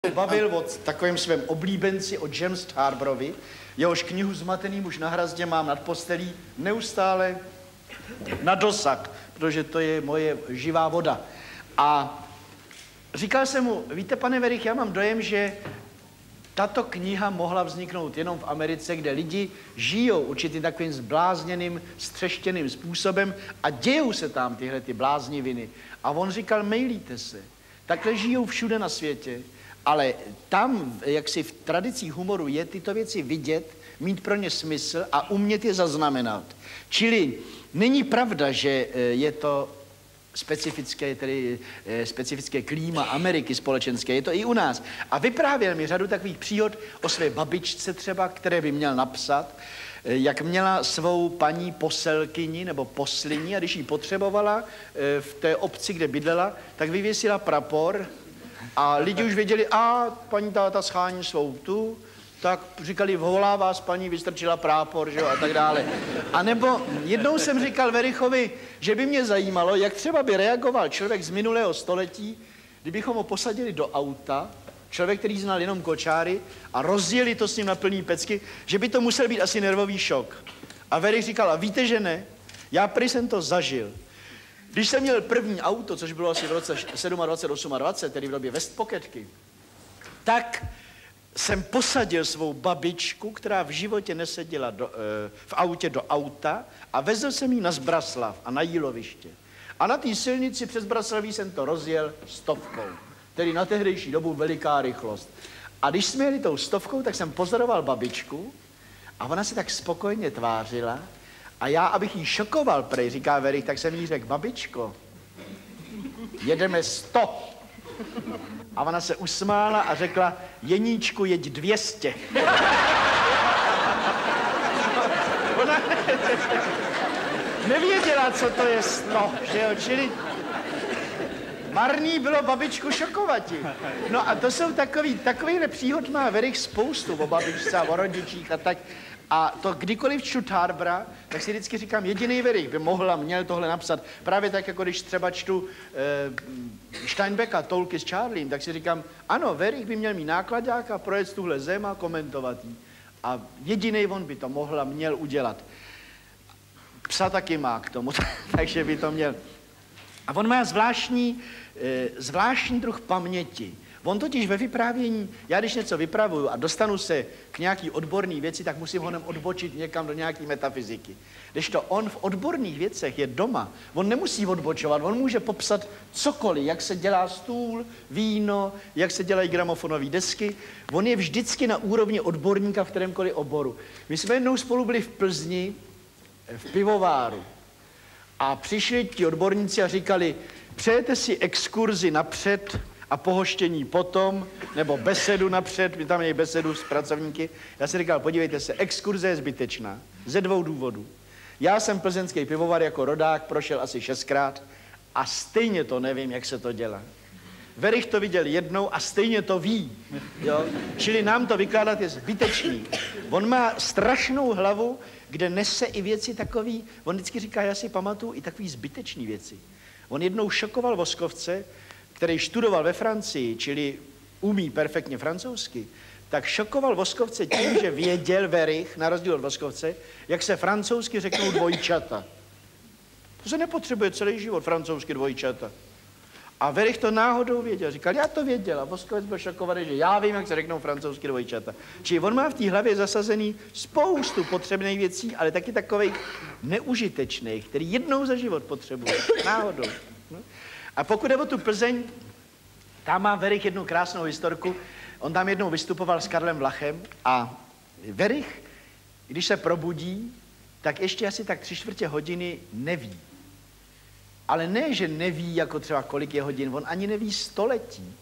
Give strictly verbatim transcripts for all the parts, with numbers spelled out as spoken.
bavil o takovém svém oblíbenci, o James Harborovi, jehož knihu Zmatený muž na hrazdě mám nad postelí neustále na dosah, protože to je moje živá voda. A říkal jsem mu, víte, pane Werich, já mám dojem, že tato kniha mohla vzniknout jenom v Americe, kde lidi žijou určitým takovým zblázněným, střeštěným způsobem a dějou se tam tyhle ty blázniviny. A on říkal, mejlíte se. Takhle žijou všude na světě, ale tam, jak si v tradicích humoru je tyto věci vidět, mít pro ně smysl a umět je zaznamenat. Čili není pravda, že je to specifické, tedy specifické klíma Ameriky společenské, je to i u nás. A vyprávěl mi řadu takových příhod o své babičce třeba, které by měl napsat, jak měla svou paní poselkyni nebo poslini a když ji potřebovala v té obci, kde bydlela, tak vyvěsila prapor a lidi už věděli, a paní táta schání svou tu, tak říkali, volá vás paní, vystrčila prápor, že jo, a tak dále. A nebo jednou jsem říkal Werichovi, že by mě zajímalo, jak třeba by reagoval člověk z minulého století, kdybychom ho posadili do auta, člověk, který znal jenom kočáry, a rozjeli to s ním na plný pecky, že by to musel být asi nervový šok. A Werich říkal, a víte, že ne? Já prý jsem to zažil. Když jsem měl první auto, což bylo asi v roce dvacet sedm, dvacet osm, tedy v době Westpocketky, tak jsem posadil svou babičku, která v životě neseděla do, e, v autě do auta a vezl jsem ji na Zbraslav a na Jíloviště. A na té silnici přes Zbraslaví jsem to rozjel stovkou, tedy na tehdejší dobu veliká rychlost. A když jsme jeli tou stovkou, tak jsem pozoroval babičku a ona se tak spokojně tvářila a já, abych jí šokoval, prej, říká Werich, tak jsem jí řekl, babičko, jedeme sto. A ona se usmála a řekla, Jeníčku, jeď dvě stě. Ona nevěděla, co to je sto, že jo, čili marný bylo babičku šokovati. No a to jsou takový, takovýhle příhod má Werich spoustu o babičce a o rodičích a tak. A to kdykoliv čtu Harbora, tak si vždycky říkám, jediný Werich by mohl a měl tohle napsat. Právě tak, jako když třeba čtu e, Steinbecka, Toulky s Charliem, tak si říkám, ano, Werich by měl mít nákladák a projet tuhle zem a komentovat jí. A jediný on by to mohl a měl udělat. Psa taky má k tomu, takže by to měl. A on má zvláštní, e, zvláštní druh paměti. On totiž ve vyprávění, já když něco vypravuju a dostanu se k nějaký odborný věci, tak musím honem odbočit někam do nějaký metafyziky. Kdežto on v odborných věcech je doma, on nemusí odbočovat, on může popsat cokoliv, jak se dělá stůl, víno, jak se dělají gramofonové desky. On je vždycky na úrovni odborníka v kterémkoliv oboru. My jsme jednou spolu byli v Plzni, v pivováru. A přišli ti odborníci a říkali, přejete si exkurzi napřed a pohoštění potom, nebo besedu napřed, my tam měli besedu s pracovníky. Já jsem říkal, podívejte se, exkurze je zbytečná, ze dvou důvodů. Já jsem plzeňský pivovar jako rodák, prošel asi šestkrát a stejně to nevím, jak se to dělá. Werich to viděl jednou a stejně to ví, jo? Čili nám to vykládat je zbytečný. On má strašnou hlavu, kde nese i věci takový, on vždycky říká, já si pamatuju i takový zbytečný věci. On jednou šokoval Voskovce, který študoval ve Francii, čili umí perfektně francouzsky, tak šokoval Voskovce tím, že věděl Werich, na rozdíl od Voskovce, jak se francouzsky řeknou dvojčata. To se nepotřebuje celý život francouzsky dvojčata. A Werich to náhodou věděl. Říkal, já to věděl. A Voskovec byl šokovaný, že já vím, jak se řeknou francouzsky dvojčata. Čili on má v té hlavě zasazený spoustu potřebných věcí, ale taky takových neužitečných, který jednou za život potřebuje. Náhodou. No. A pokud je o tu Plzeň, tam má Werich jednu krásnou historku. On tam jednou vystupoval s Karlem Vlachem a Werich, když se probudí, tak ještě asi tak tři čtvrtě hodiny neví. Ale ne, že neví, jako třeba kolik je hodin, on ani neví století.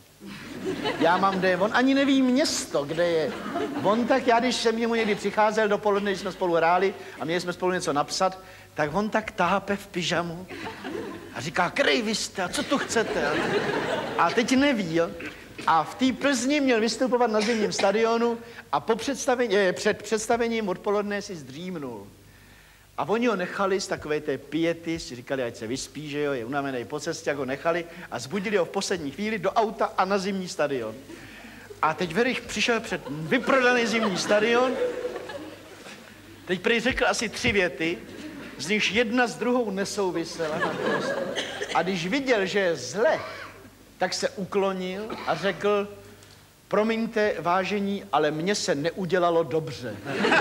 Já mám, kde je, on ani neví město, kde je. On tak, já když jsem jemu někdy přicházel dopoledne, když jsme spolu hráli a měli jsme spolu něco napsat, tak on tak tápe v pyžamu a říká, krej vy jste, a co tu chcete? A teď neví, jo? A v té Plzni měl vystupovat na zimním stadionu a po představení, je, před představením odpoledne si zdřímnul. A oni ho nechali z takové té piety, si říkali, ať se vyspí, že jo, je unavený po cestě, jak ho nechali a zbudili ho v poslední chvíli do auta a na zimní stadion. A teď Verich přišel před vyprodaný zimní stadion. Teď prý řekl asi tři věty, z nichž jedna s druhou nesouvisela naprosto. A když viděl, že je zle, tak se uklonil a řekl: promiňte, vážení, ale mně se neudělalo dobře.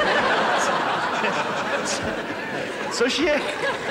Což je,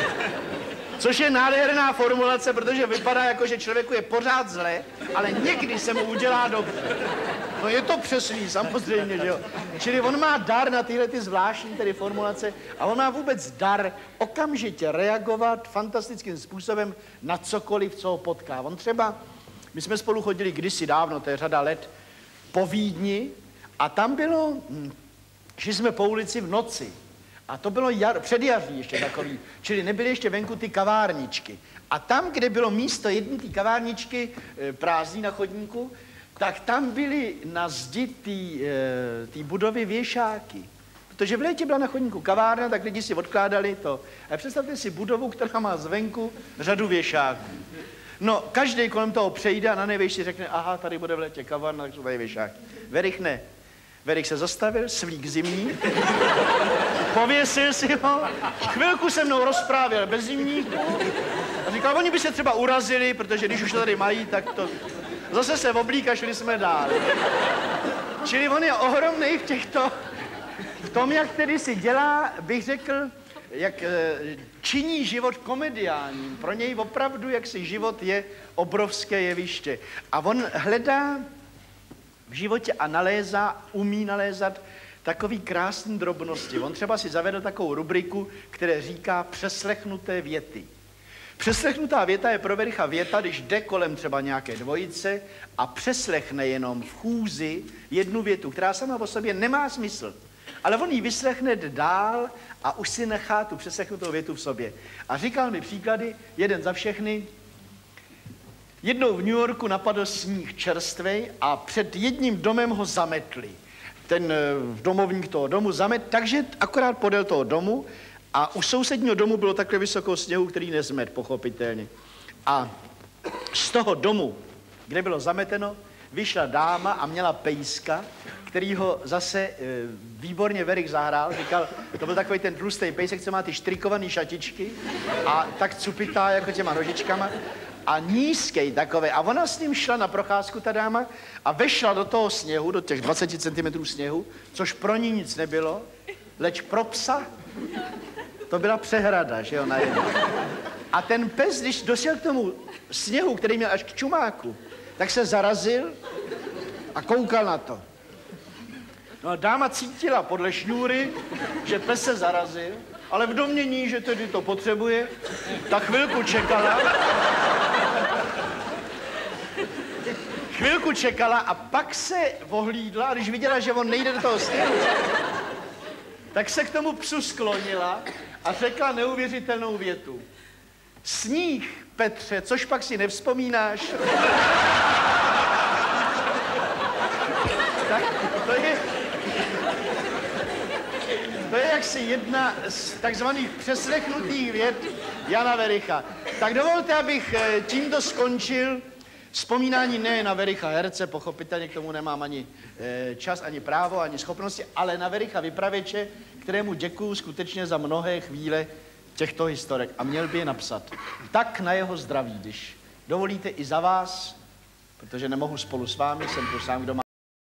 což je nádherná formulace, protože vypadá jako, že člověku je pořád zle, ale někdy se mu udělá dobře. No je to přesný, samozřejmě, že jo. Čili on má dar na tyhle ty zvláštní tedy formulace a on má vůbec dar okamžitě reagovat fantastickým způsobem na cokoliv, co ho potká. On třeba, my jsme spolu chodili kdysi dávno, to je řada let, po Vídni a tam bylo, hm, šli jsme po ulici v noci a to bylo jar, předjaří ještě takový, čili nebyly ještě venku ty kavárničky. A tam, kde bylo místo jedné ty kavárničky e, prázdný na chodníku, tak tam byly na zdi té budovy věšáky. Protože v létě byla na chodníku kavárna, tak lidi si odkládali to. A představte si budovu, která má zvenku řadu věšáků. No, každý kolem toho přejde a na nejvejš si řekne, aha, tady bude v létě kavárna, tak jsou tady věšáky. Verich ne. Verich se zastavil, svlík zimní, pověsil si ho, chvilku se mnou rozprávěl bez zimníku a říkal, oni by se třeba urazili, protože když už to tady mají, tak to... Zase se oblík a šli jsme dál. Čili on je ohromnej v těchto, v tom, jak tedy si dělá, bych řekl, jak e, činí život komediálním. Pro něj opravdu, jak si život je obrovské jeviště. A on hledá v životě a nalézá, umí nalézat takový krásný drobnosti. On třeba si zavedl takovou rubriku, které říká přeslechnuté věty. Přeslechnutá věta je pro Vericha věta, když jde kolem třeba nějaké dvojice a přeslechne jenom v chůzi jednu větu, která sama o sobě nemá smysl. Ale on ji vyslechne dál a už si nechá tu přeslechnutou větu v sobě. A říkal mi příklady, jeden za všechny. Jednou v New Yorku napadl sníh čerstvej a před jedním domem ho zametli. Ten domovník toho domu zamet, takže akorát podél toho domu. A u sousedního domu bylo takhle vysoko sněhu, který nezmet, pochopitelně. A z toho domu, kde bylo zameteno, vyšla dáma a měla pejska, který ho zase e, výborně Verich zahrál. Říkal, to byl takový ten tlustý pejsek, co má ty štrikovaný šatičky a tak cupitá jako těma nožičkama. A nízkej takový. A ona s ním šla na procházku, ta dáma, a vešla do toho sněhu, do těch dvacet centimetrů sněhu, což pro ní nic nebylo, leč pro psa to byla přehrada, že jo, najednou. A ten pes, když došel k tomu sněhu, který měl až k čumáku, tak se zarazil a koukal na to. No a dáma cítila podle šňůry, že pes se zarazil, ale v domnění, že tedy to potřebuje, tak chvilku čekala. Chvilku čekala a pak se ohlídla a když viděla, že on nejde do toho sněhu, tak se k tomu psu sklonila a řekla neuvěřitelnou větu. Sníh, Petře, což pak si nevzpomínáš? Tak to je, to je jaksi jedna z takzvaných přeslechnutých vět Jana Vericha. Tak dovolte, abych tímto skončil vzpomínání ne na Vericha herce, pochopitelně k tomu nemám ani čas, ani právo, ani schopnosti, ale na Vericha vypravěče, kterému děkuju skutečně za mnohé chvíle těchto historek a měl by je napsat. Tak na jeho zdraví, když dovolíte i za vás, protože nemohu spolu s vámi, jsem tu sám, kdo má